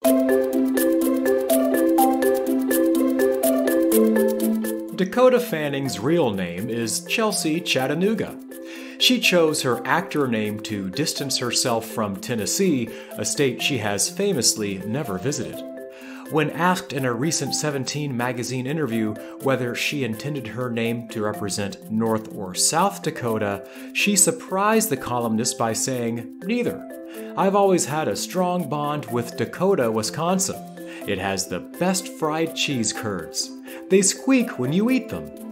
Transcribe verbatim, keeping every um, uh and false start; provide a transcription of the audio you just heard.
Dakota Fanning's real name is Chelsea Chattanooga. She chose her actor name to distance herself from Tennessee, a state she has famously never visited. When asked in a recent Seventeen magazine interview whether she intended her name to represent North or South Dakota, she surprised the columnist by saying, "Neither. I've always had a strong bond with Dakota, Wisconsin. It has the best fried cheese curds. They squeak when you eat them.